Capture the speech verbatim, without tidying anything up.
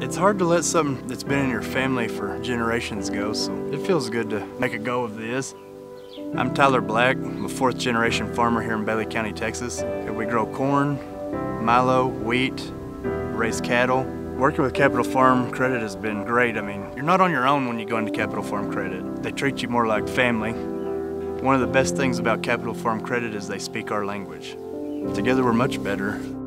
It's hard to let something that's been in your family for generations go, so it feels good to make a go of this. I'm Tyler Black. I'm a fourth generation farmer here in Bailey County, Texas. We grow corn, milo, wheat, raise cattle. Working with Capital Farm Credit has been great. I mean, you're not on your own when you go into Capital Farm Credit. They treat you more like family. One of the best things about Capital Farm Credit is they speak our language. Together we're much better.